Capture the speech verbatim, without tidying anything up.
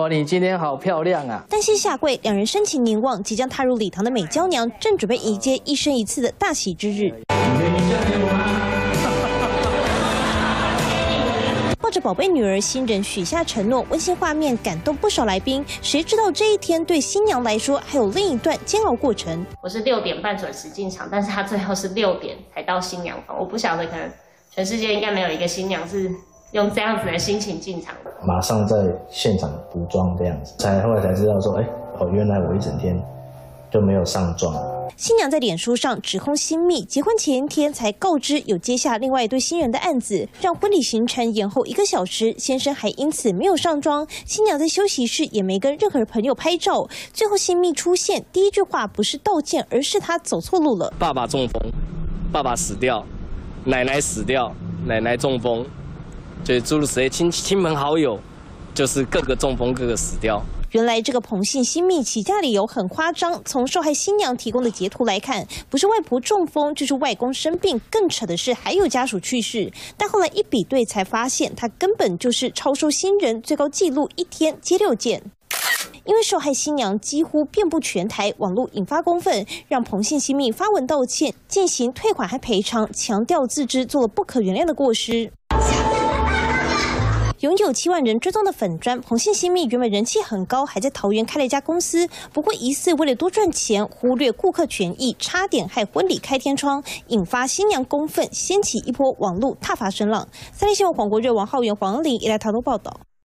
哦，你今天好漂亮啊！ 单膝下跪，两人深情凝望，即将踏入礼堂的美娇娘，正准备迎接一生一次的大喜之日。抱着宝贝女儿，新人许下承诺，温馨画面感动不少来宾。谁知道这一天对新娘来说，还有另一段煎熬过程。 我是六点半准时进场，但是她最后是六点才到新娘房。我不晓得，可能全世界应该没有一个新娘是用这样子的心情进场的。 马上在现场补妆这样子，才后来才知道说，哎，哦，原来我一整天就没有上妆。 新娘在脸书上指控新密结婚前一天才告知有接下另外一对新人的案子，让婚礼行程延后一个小时，先生还因此没有上妆。新娘在休息室也没跟任何朋友拍照。最后新密出现，第一句话不是道歉，而是他走错路了。 爸爸中风，爸爸死掉，奶奶死掉，奶奶中风，就是诸如此类，亲亲朋好友，就是各个中风，各个死掉。 原来这个彭姓新密起家理由很夸张，从受害新娘提供的截图来看，不是外婆中风，就是外公生病，更扯的是还有家属去世。但后来一比对才发现，他根本就是超收新人，最高纪录一天接六件。因为受害新娘几乎遍布全台，网络引发公愤，让彭姓新密发文道歉，进行退款还赔偿，强调自知做了不可原谅的过失。拥有七万人追踪的粉专彭姓新密原本人气很高，还在桃园开了一家公司。不过疑似为了多赚钱，忽略顾客权益，差点害婚礼开天窗，引发新娘公愤，掀起一波网络挞伐声浪。三立新闻黄国瑞、王浩源、黄恩玲一来台东报道。